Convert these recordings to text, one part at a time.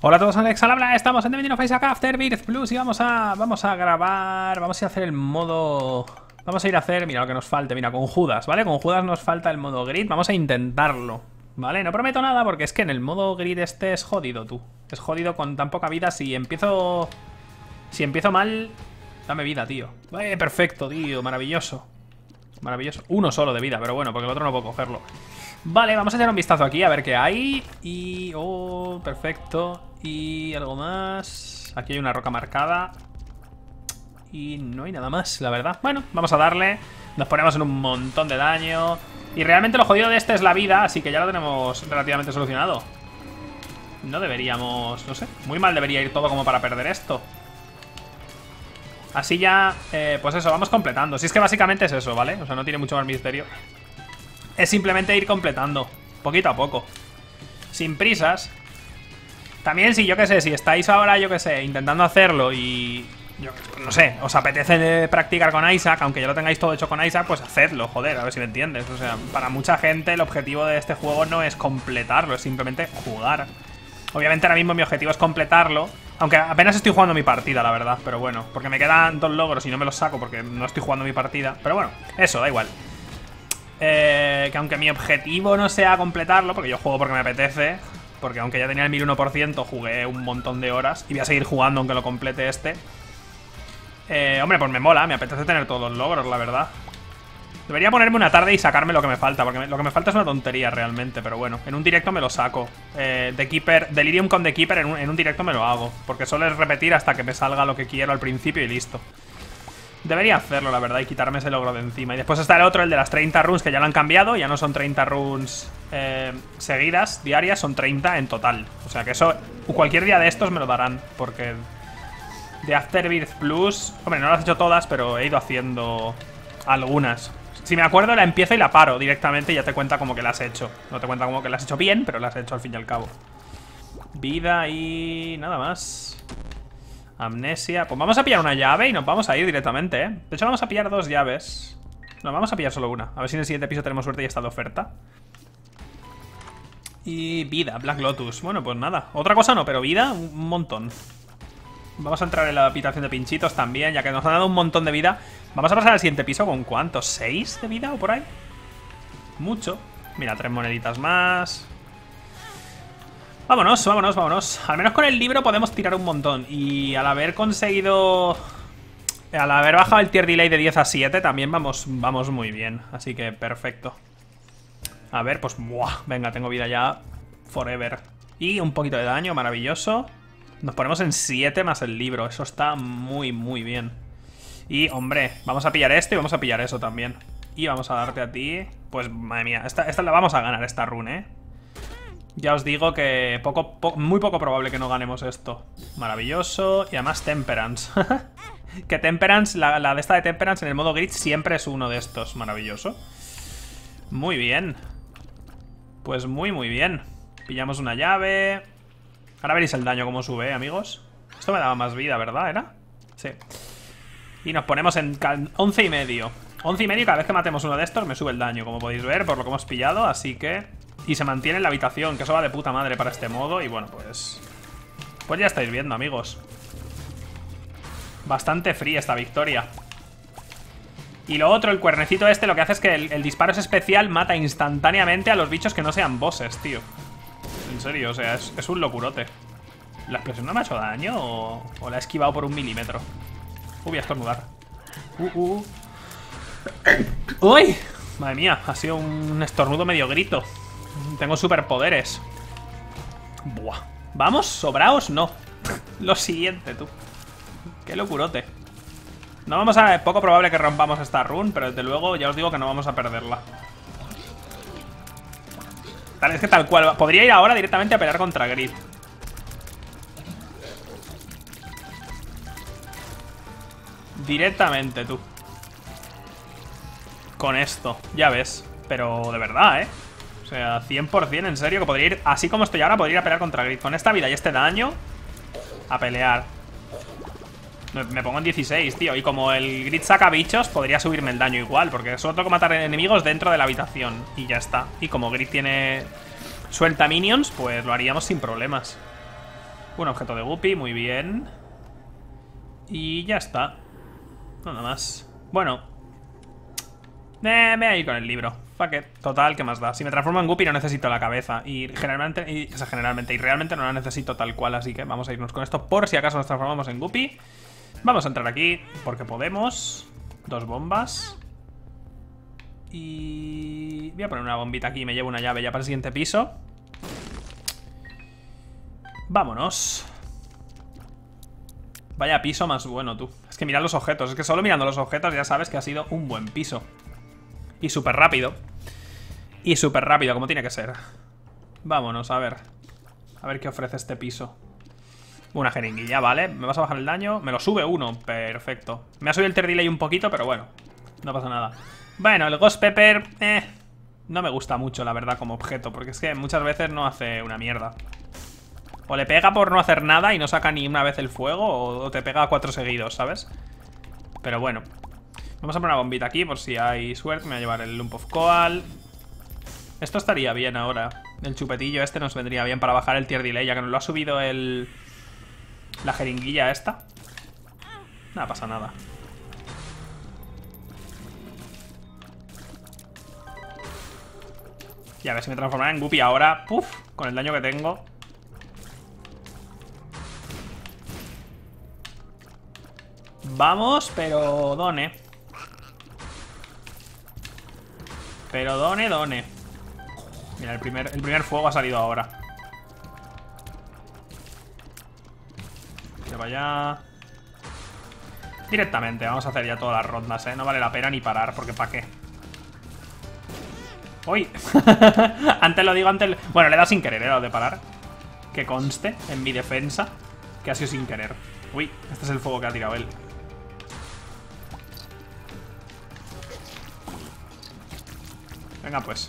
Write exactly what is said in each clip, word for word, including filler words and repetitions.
Hola a todos, Alex al habla, estamos en The Binding of Isaac Afterbirth Plus y vamos a, vamos a grabar, vamos a ir a hacer el modo... Vamos a ir a hacer, mira lo que nos falte, mira, con Judas, ¿vale? Con Judas nos falta el modo grid, vamos a intentarlo, ¿vale? No prometo nada porque es que en el modo grid este es jodido, tú. Es jodido con tan poca vida, si empiezo... Si empiezo mal, dame vida, tío. Eh, perfecto, tío, maravilloso. Maravilloso, uno solo de vida, pero bueno, porque el otro no puedo cogerlo. Vale, vamos a echar un vistazo aquí a ver qué hay. Y... oh, perfecto. Y algo más. Aquí hay una roca marcada. Y no hay nada más, la verdad. Bueno, vamos a darle. Nos ponemos en un montón de daño. Y realmente lo jodido de este es la vida, así que ya lo tenemos relativamente solucionado. No deberíamos... no sé, muy mal debería ir todo como para perder esto. Así ya, eh, pues eso, vamos completando. Si es que básicamente es eso, ¿vale? O sea, no tiene mucho más misterio. Es simplemente ir completando, poquito a poco, sin prisas. También si, yo que sé, si estáis ahora, yo que sé, intentando hacerlo y... yo no sé, os apetece practicar con Isaac, aunque ya lo tengáis todo hecho con Isaac, pues hacedlo, joder, a ver si me entiendes. O sea, para mucha gente el objetivo de este juego no es completarlo, es simplemente jugar. Obviamente ahora mismo mi objetivo es completarlo, aunque apenas estoy jugando mi partida, la verdad. Pero bueno, porque me quedan dos logros y no me los saco porque no estoy jugando mi partida. Pero bueno, eso, da igual. Eh, que aunque mi objetivo no sea completarlo, porque yo juego porque me apetece, porque aunque ya tenía el mil uno por ciento, jugué un montón de horas y voy a seguir jugando aunque lo complete este. Eh, hombre, pues me mola, me apetece tener todos los logros, la verdad. Debería ponerme una tarde y sacarme lo que me falta, porque me, lo que me falta es una tontería realmente, pero bueno, en un directo me lo saco. eh, The Keeper, Delirium con The Keeper en un, en un directo me lo hago, porque solo es repetir hasta que me salga lo que quiero al principio y listo. Debería hacerlo, la verdad, y quitarme ese logro de encima. Y después está el otro, el de las treinta runes, que ya lo han cambiado. Ya no son treinta runes eh, seguidas, diarias, son treinta en total. O sea que eso, cualquier día de estos me lo darán, porque de Afterbirth Plus, hombre, no las he hecho todas, pero he ido haciendo algunas. Si me acuerdo, la empiezo y la paro directamente y ya te cuenta como que las he hecho. No te cuenta como que las he hecho bien, pero las he hecho al fin y al cabo. Vida y nada más. Amnesia. Pues vamos a pillar una llave y nos vamos a ir directamente, ¿eh? De hecho vamos a pillar dos llaves. No, vamos a pillar solo una. A ver si en el siguiente piso tenemos suerte y está de oferta. Y vida, Black Lotus. Bueno, pues nada, otra cosa no, pero vida, un montón. Vamos a entrar en la habitación de pinchitos también, ya que nos han dado un montón de vida. Vamos a pasar al siguiente piso con ¿cuántos? ¿seis de vida o por ahí? Mucho. Mira, tres moneditas más. Vámonos, vámonos, vámonos. Al menos con el libro podemos tirar un montón. Y al haber conseguido... al haber bajado el tier delay de diez a siete también vamos, vamos muy bien. Así que perfecto. A ver, pues... ¡buah! Venga, tengo vida ya forever. Y un poquito de daño, maravilloso. Nos ponemos en siete más el libro. Eso está muy, muy bien. Y, hombre, vamos a pillar esto y vamos a pillar eso también. Y vamos a darte a ti... pues, madre mía, esta, esta la vamos a ganar, esta rune, ¿eh? Ya os digo que poco, po muy poco probable que no ganemos esto. Maravilloso. Y además Temperance. Que Temperance, la, la de esta de Temperance en el modo grid siempre es uno de estos. Maravilloso. Muy bien. Pues muy muy bien. Pillamos una llave. Ahora veréis el daño como sube, ¿eh, amigos? Esto me daba más vida, ¿verdad? ¿Era? Sí. Y nos ponemos en once y medio. Once y medio y cada vez que matemos uno de estos me sube el daño, como podéis ver, por lo que hemos pillado. Así que... y se mantiene en la habitación, que eso va de puta madre para este modo. Y bueno, pues... pues ya estáis viendo, amigos. Bastante free esta victoria. Y lo otro, el cuernecito este, lo que hace es que el, el disparo es especial, mata instantáneamente a los bichos que no sean bosses, tío. En serio, o sea, es, es un locurote. ¿La explosión no me ha hecho daño o, o la he esquivado por un milímetro? Uh, voy a estornudar. Uh, uh. ¡Uy! Madre mía, ha sido un estornudo medio grito. Tengo superpoderes. Buah. ¿Vamos? ¿Sobraos? No. Lo siguiente, tú. Qué locurote. No vamos a... es poco probable que rompamos esta run, pero desde luego ya os digo que no vamos a perderla. Tal, es que tal cual. Podría ir ahora directamente a pelear contra Grid. Directamente, tú. Con esto, ya ves. Pero de verdad, ¿eh? O sea, cien por cien, en serio, que podría ir, así como estoy ahora, podría ir a pelear contra Grid. Con esta vida y este daño, a pelear. Me, me pongo en dieciséis, tío. Y como el Grid saca bichos, podría subirme el daño igual, porque solo tengo que matar enemigos dentro de la habitación. Y ya está. Y como Grid tiene... suelta minions, pues lo haríamos sin problemas. Un objeto de Guppy, muy bien. Y ya está. Nada más. Bueno. Eh, me voy a ir con el libro. Fuck it. Total, ¿qué más da? Si me transformo en Guppy no necesito la cabeza. Y generalmente, y, o sea, generalmente, y realmente no la necesito tal cual. Así que vamos a irnos con esto por si acaso nos transformamos en Guppy. Vamos a entrar aquí porque podemos. Dos bombas. Y... voy a poner una bombita aquí y me llevo una llave ya para el siguiente piso. Vámonos. Vaya piso más bueno, tú. Es que mira los objetos. Es que solo mirando los objetos ya sabes que ha sido un buen piso. Y súper rápido. Y súper rápido, como tiene que ser. Vámonos, a ver. A ver qué ofrece este piso. Una jeringuilla, vale. Me vas a bajar el daño. Me lo sube uno, perfecto. Me ha subido el tier delay un poquito, pero bueno, no pasa nada. Bueno, el Ghost Pepper, eh, no me gusta mucho, la verdad, como objeto. Porque es que muchas veces no hace una mierda. O le pega por no hacer nada y no saca ni una vez el fuego, o te pega a cuatro seguidos, ¿sabes? Pero bueno. Vamos a poner una bombita aquí por si hay suerte. Me voy a llevar el Lump of Coal. Esto estaría bien ahora. El chupetillo este nos vendría bien para bajar el tier delay, ya que nos lo ha subido el... la jeringuilla esta. No pasa nada. Y a ver si me transformará en Guppy ahora. Puf, con el daño que tengo. Vamos, pero done. Pero done, done. Mira, el primer, el primer fuego ha salido ahora. Que vaya. Directamente, vamos a hacer ya todas las rondas, ¿eh? No vale la pena ni parar, porque ¿para qué? ¡Uy! Antes lo digo, antes... Lo... bueno, le he dado sin querer, ¿eh? Lo de parar. Que conste en mi defensa que ha sido sin querer. Uy, este es el fuego que ha tirado él. Venga, pues.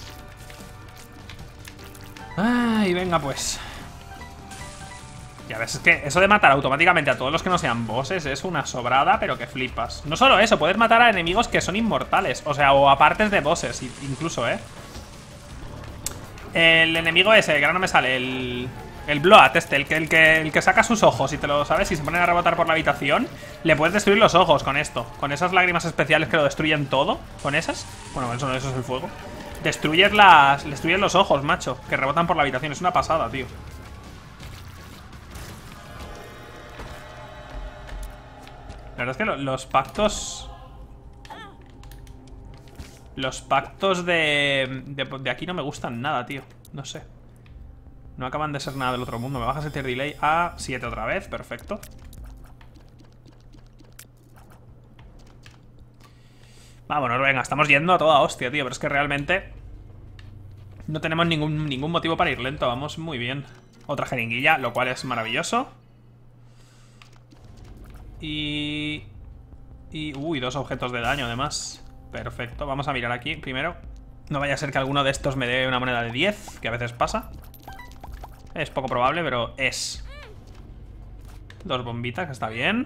Ay, venga, pues. Ya ves, es que eso de matar automáticamente a todos los que no sean bosses es una sobrada, pero que flipas. No solo eso, puedes matar a enemigos que son inmortales. O sea, o a partes de bosses, incluso, ¿eh? El enemigo ese, que ahora no me sale, el... el Bloat este, el que, el, que, el que saca sus ojos y te lo sabes, y se ponen a rebotar por la habitación. Le puedes destruir los ojos con esto. Con esas lágrimas especiales que lo destruyen todo. Con esas. Bueno, eso no, eso es el fuego. Destruyes las... destruyes los ojos, macho, que rebotan por la habitación. Es una pasada, tío. La verdad es que los pactos... Los pactos de, de... de aquí no me gustan nada, tío. No sé. No acaban de ser nada del otro mundo. Me bajas el tier delay a siete otra vez. Perfecto. Vámonos, venga. Estamos yendo a toda hostia, tío. Pero es que realmente... no tenemos ningún, ningún motivo para ir lento. Vamos muy bien. Otra jeringuilla, lo cual es maravilloso. Y... y... uy, dos objetos de daño además. Perfecto, vamos a mirar aquí primero. No vaya a ser que alguno de estos me dé una moneda de diez, que a veces pasa. Es poco probable, pero es. Dos bombitas, que está bien.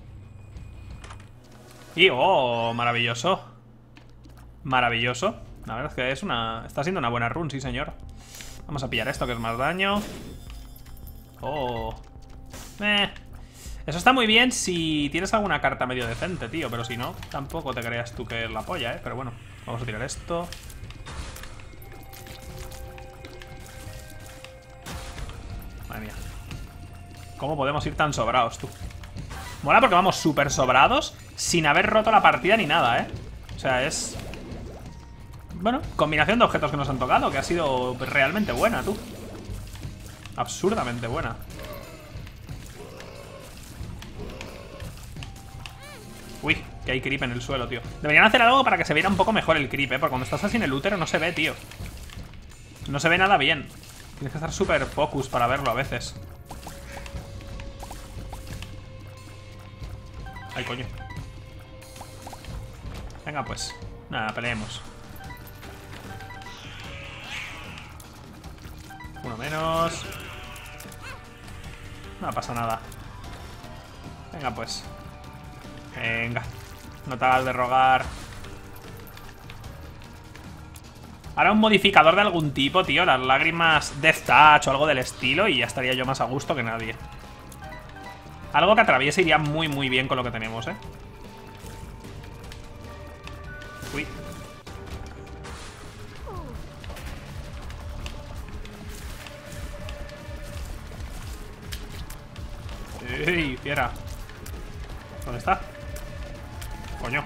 Y, oh, maravilloso. Maravilloso. La verdad es que es una... está siendo una buena run, sí señor. Vamos a pillar esto, que es más daño. Oh. Eh... Eso está muy bien si tienes alguna carta medio decente, tío. Pero si no, tampoco te creas tú que es la polla, ¿eh? Pero bueno, vamos a tirar esto. Madre mía. ¿Cómo podemos ir tan sobrados, tú? Mola porque vamos súper sobrados sin haber roto la partida ni nada, ¿eh? O sea, es... bueno, combinación de objetos que nos han tocado, que ha sido realmente buena, tú. Absurdamente buena. Uy, que hay creep en el suelo, tío. Deberían hacer algo para que se viera un poco mejor el creep, ¿eh? Porque cuando estás así en el útero no se ve, tío. No se ve nada bien. Tienes que estar súper focus para verlo a veces. Ay, coño. Venga, pues. Nada, peleemos. Uno menos. No pasa nada. Venga, pues. Venga. No te hagas de rogar. Ahora un modificador de algún tipo, tío. Las lágrimas Death Touch o algo del estilo. Y ya estaría yo más a gusto que nadie. Algo que atraviese iría muy, muy bien con lo que tenemos, eh. Uy. ¡Ey, fiera! ¿Dónde está? Coño.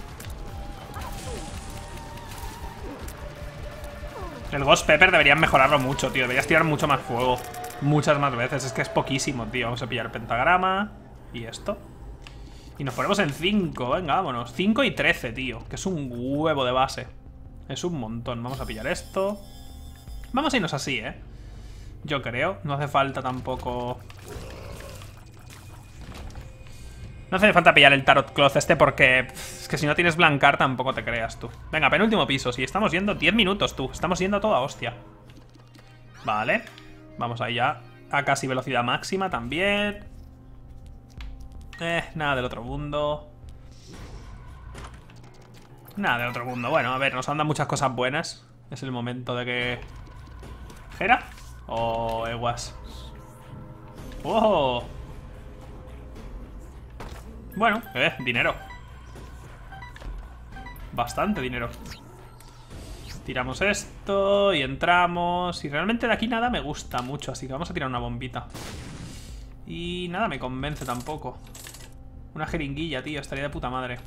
El Ghost Pepper deberían mejorarlo mucho, tío. Deberías tirar mucho más fuego. Muchas más veces. Es que es poquísimo, tío. Vamos a pillar el pentagrama. Y esto. Y nos ponemos en cinco. Venga, vámonos. cinco y trece, tío. Que es un huevo de base. Es un montón. Vamos a pillar esto. Vamos a irnos así, ¿eh? Yo creo. No hace falta tampoco... No hace falta pillar el Tarot Cloth este porque... Pff, es que si no tienes Blancar tampoco te creas tú. Venga, penúltimo piso. Si estamos yendo diez minutos, tú. Estamos yendo a toda hostia. Vale. Vamos ahí ya. A casi velocidad máxima también. Eh, nada del otro mundo. Nada del otro mundo. Bueno, a ver, nos han dado muchas cosas buenas. Es el momento de que... ¿Jera? ¿O Ewas? ¡Oh! Bueno, eh, dinero. Bastante dinero. Tiramos esto y entramos. Y realmente de aquí nada me gusta mucho, así que vamos a tirar una bombita. Y nada me convence tampoco. Una jeringuilla, tío, estaría de puta madre.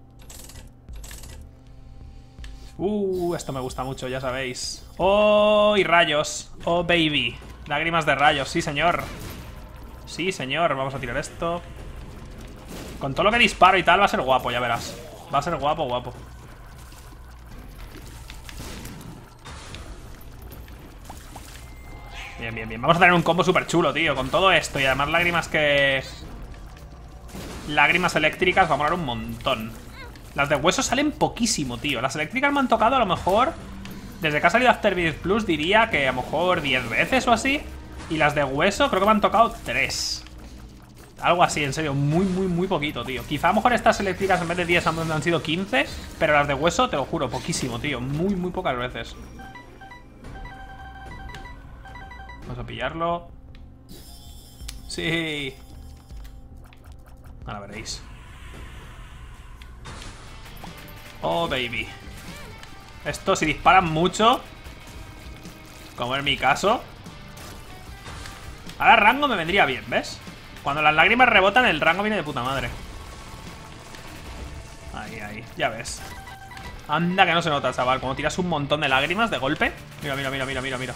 Uh, esto me gusta mucho, ya sabéis. Oh, y rayos. Oh, baby. Lágrimas de rayos, sí señor. Sí señor, vamos a tirar esto. Con todo lo que disparo y tal va a ser guapo, ya verás. Va a ser guapo, guapo. Bien, bien, bien. Vamos a tener un combo súper chulo, tío. Con todo esto y además lágrimas que... Lágrimas eléctricas va a molar un montón. Las de hueso salen poquísimo, tío. Las eléctricas me han tocado a lo mejor... Desde que ha salido Afterbirth Plus diría que a lo mejor diez veces o así. Y las de hueso creo que me han tocado tres. Algo así, en serio, muy, muy, muy poquito, tío. Quizá a lo mejor estas eléctricas en vez de diez han, han sido quince. Pero las de hueso, te lo juro, poquísimo, tío. Muy, muy pocas veces. Vamos a pillarlo. Sí. Ahora veréis. Oh, baby. Esto si disparan mucho, como en mi caso. Ahora rango me vendría bien, ¿ves? Cuando las lágrimas rebotan, el rango viene de puta madre. Ahí, ahí, ya ves. Anda que no se nota, chaval. Cuando tiras un montón de lágrimas de golpe. Mira, mira, mira, mira, mira, mira.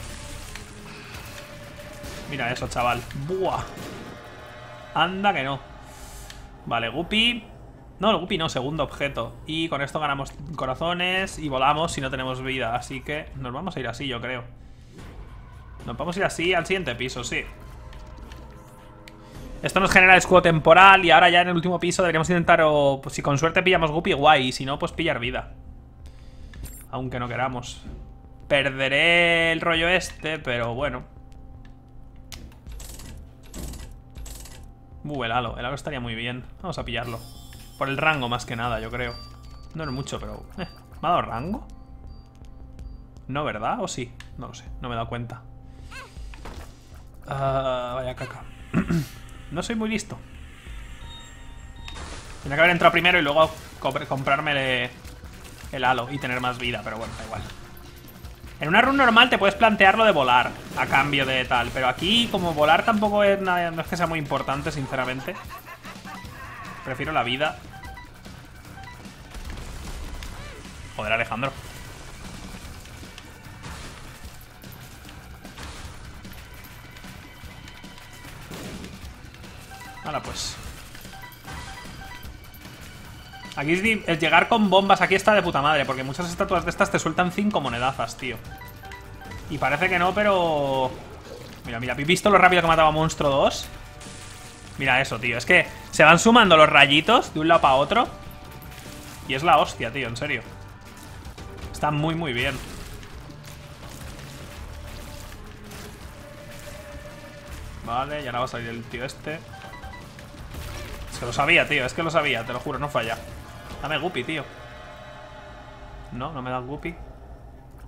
Mira eso, chaval. Buah. Anda que no. Vale, Guppy. No, el Guppy no, segundo objeto. Y con esto ganamos corazones y volamos si no tenemos vida. Así que nos vamos a ir así, yo creo. Nos vamos a ir así al siguiente piso, sí. Esto nos genera el escudo temporal. Y ahora ya en el último piso deberíamos intentar, o pues, si con suerte pillamos Guppy, guay. Y si no, pues pillar vida. Aunque no queramos. Perderé el rollo este, pero bueno. Uh, el halo, el halo estaría muy bien. Vamos a pillarlo. Por el rango más que nada, yo creo. No es mucho, pero... Eh, ¿me ha dado rango? No, ¿verdad? ¿O sí? No lo sé, no me he dado cuenta. Uh, vaya caca. No soy muy listo. Tenía que haber entrado primero y luego comprarme el, el halo y tener más vida, pero bueno, da igual. En una run normal te puedes plantear lo de volar a cambio de tal, pero aquí como volar tampoco es nada, no es que sea muy importante, sinceramente. Prefiero la vida. Joder, Alejandro. Ahora pues. Aquí es el llegar con bombas aquí está de puta madre, porque muchas estatuas de estas te sueltan cinco monedazas, tío. Y parece que no, pero... Mira, mira, ¿habéis visto lo rápido que mataba a Monstruo dos? Mira eso, tío, es que se van sumando los rayitos de un lado para otro. Y es la hostia, tío, en serio. Está muy, muy bien. Vale, y ahora va a salir el tío este. Es que lo sabía, tío, es que lo sabía, te lo juro, no falla. Dame Guppy, tío. No, no me da Guppy.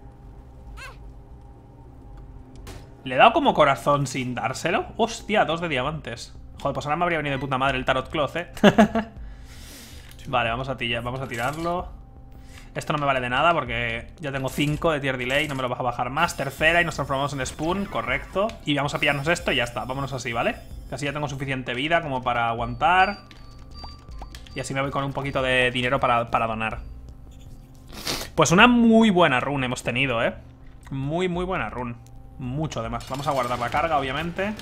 ¿Le he dado como corazón sin dárselo? Hostia, dos de diamantes. Joder, pues ahora me habría venido de puta madre el Tarot Cloth, eh. Vale, vamos a, vamos a tirarlo. Esto no me vale de nada porque ya tengo cinco de tier delay. No me lo vas a bajar más. Tercera y nos transformamos en Spoon, correcto. Y vamos a pillarnos esto y ya está, vámonos así, ¿vale? Que así ya tengo suficiente vida como para aguantar. Y así me voy con un poquito de dinero para, para donar. Pues una muy buena run hemos tenido, ¿eh? Muy, muy buena run. Mucho además. Vamos a guardar la carga, obviamente.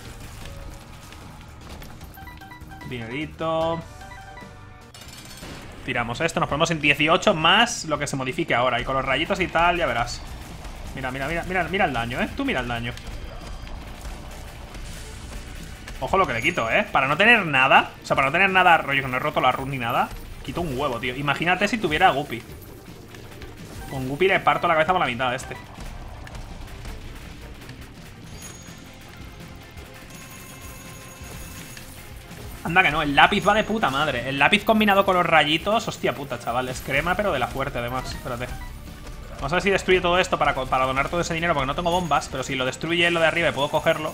Dinerito. Tiramos esto, nos ponemos en dieciocho más lo que se modifique ahora. Y con los rayitos y tal, ya verás. Mira, mira, mira, mira, mira el daño, ¿eh? Tú mira el daño. Ojo lo que le quito, ¿eh? Para no tener nada. O sea, para no tener nada, rollo que no he roto la run ni nada. Quito un huevo, tío. Imagínate si tuviera a Guppy. Con Guppy le parto la cabeza por la mitad a este. Anda que no, el lápiz va de puta madre. El lápiz combinado con los rayitos. Hostia puta, chaval. Es crema, pero de la fuerte, además. Espérate. Vamos a ver si destruye todo esto para, para donar todo ese dinero, porque no tengo bombas. Pero si lo destruye lo de arriba y puedo cogerlo.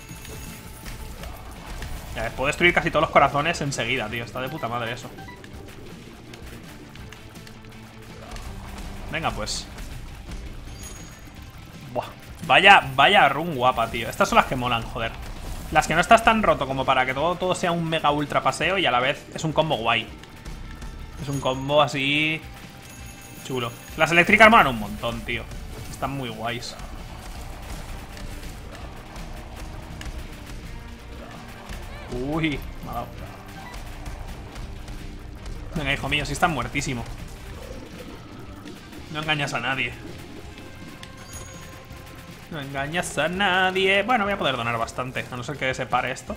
Ya ves, puedo destruir casi todos los corazones enseguida, tío. Está de puta madre eso. Venga, pues. Buah. Vaya, vaya run guapa, tío. Estas son las que molan, joder. Las que no estás tan roto como para que todo, todo sea un mega ultra paseo y a la vez es un combo guay. Es un combo así... chulo. Las eléctricas molan un montón, tío. Están muy guays. Uy, me ha dado. Venga, hijo mío, si estás muertísimo. No engañas a nadie. No engañas a nadie. Bueno, voy a poder donar bastante, a no ser que se pare esto.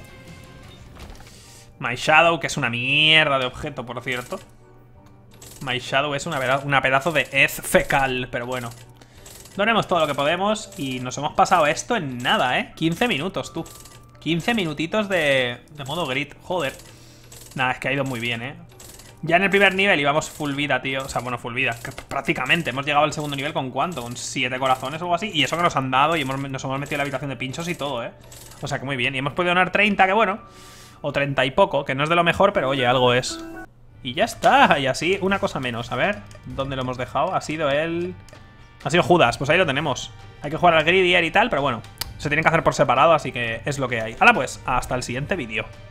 My Shadow, que es una mierda de objeto, por cierto. My Shadow es una, una pedazo de hez fecal, pero bueno. Donemos todo lo que podemos y nos hemos pasado esto en nada, ¿eh? quince minutos, tú. quince minutitos de, de modo grid, joder. Nada, es que ha ido muy bien, ¿eh? Ya en el primer nivel íbamos full vida, tío. O sea, bueno, full vida. Prácticamente. Hemos llegado al segundo nivel con ¿cuánto? Con siete corazones o algo así. Y eso que nos han dado y hemos, nos hemos metido en la habitación de pinchos y todo, ¿eh? O sea, que muy bien. Y hemos podido donar treinta, que bueno. O treinta y poco, que no es de lo mejor, pero oye, algo es. Y ya está. Y así, una cosa menos. A ver, ¿dónde lo hemos dejado? Ha sido el... Ha sido Judas. Pues ahí lo tenemos. Hay que jugar al Gridier y tal, pero bueno. Se tienen que hacer por separado, así que es lo que hay. Ahora pues, hasta el siguiente vídeo.